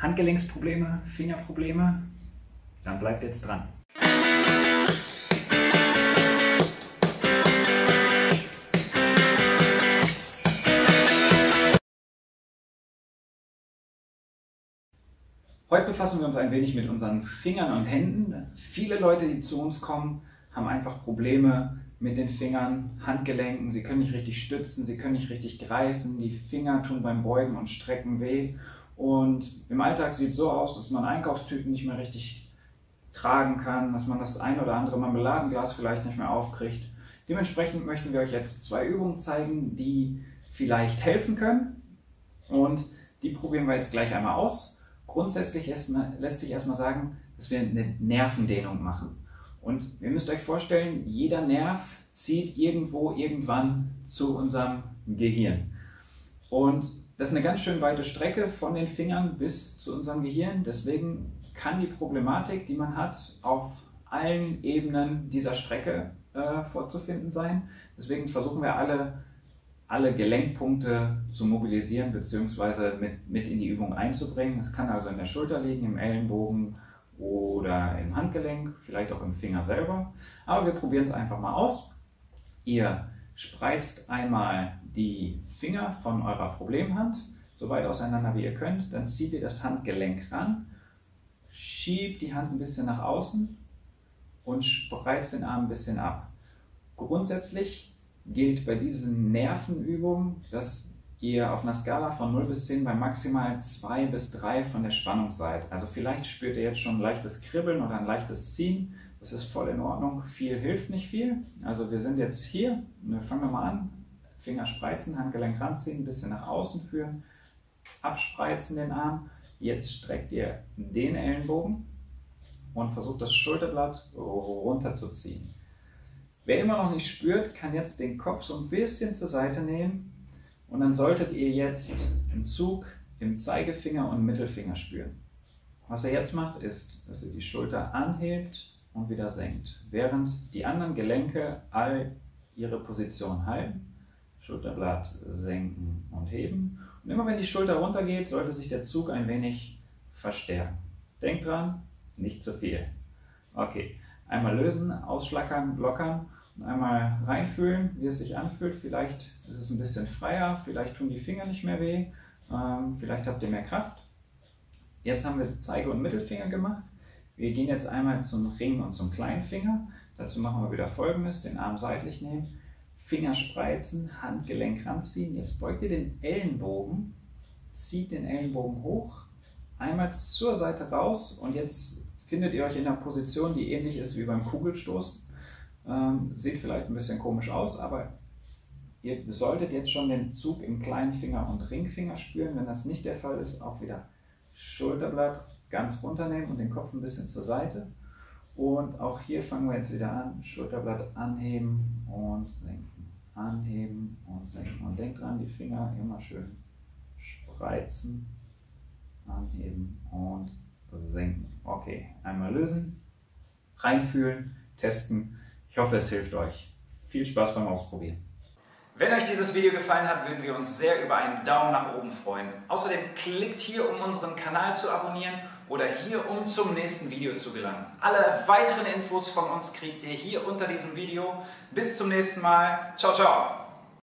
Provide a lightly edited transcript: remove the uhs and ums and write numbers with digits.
Handgelenksprobleme, Fingerprobleme? Dann bleibt jetzt dran. Heute befassen wir uns ein wenig mit unseren Fingern und Händen. Viele Leute, die zu uns kommen, haben einfach Probleme mit den Fingern, Handgelenken. Sie können nicht richtig stützen, sie können nicht richtig greifen. Die Finger tun beim Beugen und Strecken weh. Und im Alltag sieht es so aus, dass man Einkaufstüten nicht mehr richtig tragen kann, dass man das ein oder andere Marmeladenglas vielleicht nicht mehr aufkriegt. Dementsprechend möchten wir euch jetzt 2 Übungen zeigen, die vielleicht helfen können. Und die probieren wir jetzt gleich einmal aus. Grundsätzlich lässt sich erstmal sagen, dass wir eine Nervendehnung machen. Und ihr müsst euch vorstellen, jeder Nerv zieht irgendwo, irgendwann zu unserem Gehirn. Und das ist eine ganz schön weite Strecke von den Fingern bis zu unserem Gehirn. Deswegen kann die Problematik, die man hat, auf allen Ebenen dieser Strecke vorzufinden sein. Deswegen versuchen wir alle Gelenkpunkte zu mobilisieren bzw. mit in die Übung einzubringen. Es kann also in der Schulter liegen, im Ellenbogen oder im Handgelenk, vielleicht auch im Finger selber. Aber wir probieren es einfach mal aus. Ihr spreizt einmal die Finger von eurer Problemhand so weit auseinander wie ihr könnt. Dann zieht ihr das Handgelenk ran, schiebt die Hand ein bisschen nach außen und spreizt den Arm ein bisschen ab. Grundsätzlich gilt bei diesen Nervenübungen, dass ihr auf einer Skala von 0 bis 10 bei maximal 2 bis 3 von der Spannung seid. Also vielleicht spürt ihr jetzt schon ein leichtes Kribbeln oder ein leichtes Ziehen. Das ist voll in Ordnung. Viel hilft nicht viel. Also wir sind jetzt hier. Fangen wir mal an. Finger spreizen, Handgelenk ranziehen, ein bisschen nach außen führen, abspreizen den Arm. Jetzt streckt ihr den Ellenbogen und versucht das Schulterblatt runterzuziehen. Wer immer noch nicht spürt, kann jetzt den Kopf so ein bisschen zur Seite nehmen und dann solltet ihr jetzt im Zug im Zeigefinger und Mittelfinger spüren. Was ihr jetzt macht, ist, dass ihr die Schulter anhebt und wieder senkt, während die anderen Gelenke all ihre Position halten. Schulterblatt senken und heben. Und immer wenn die Schulter runtergeht, sollte sich der Zug ein wenig verstärken. Denkt dran, nicht zu viel. Okay. Einmal lösen, ausschlackern, lockern und einmal reinfühlen, wie es sich anfühlt. Vielleicht ist es ein bisschen freier, vielleicht tun die Finger nicht mehr weh, vielleicht habt ihr mehr Kraft. Jetzt haben wir Zeige- und Mittelfinger gemacht. Wir gehen jetzt einmal zum Ring und zum kleinen Finger. Dazu machen wir wieder Folgendes: den Arm seitlich nehmen, Finger spreizen, Handgelenk ranziehen. Jetzt beugt ihr den Ellenbogen, zieht den Ellenbogen hoch, einmal zur Seite raus und jetzt findet ihr euch in einer Position, die ähnlich ist wie beim Kugelstoßen. Sieht vielleicht ein bisschen komisch aus, aber ihr solltet jetzt schon den Zug im kleinen Finger und Ringfinger spüren. Wenn das nicht der Fall ist, auch wieder Schulterblatt ganz runternehmen und den Kopf ein bisschen zur Seite. Und auch hier fangen wir jetzt wieder an. Schulterblatt anheben und senken. Anheben und senken. Und denkt dran, die Finger immer schön spreizen, anheben und senken. Okay, einmal lösen, reinfühlen, testen. Ich hoffe, es hilft euch. Viel Spaß beim Ausprobieren. Wenn euch dieses Video gefallen hat, würden wir uns sehr über einen Daumen nach oben freuen. Außerdem klickt hier, um unseren Kanal zu abonnieren oder hier, um zum nächsten Video zu gelangen. Alle weiteren Infos von uns kriegt ihr hier unter diesem Video. Bis zum nächsten Mal. Ciao, ciao.